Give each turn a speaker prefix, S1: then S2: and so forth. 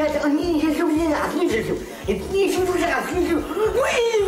S1: 这个你是不是俺孙子？你是不是俺孙子？喂！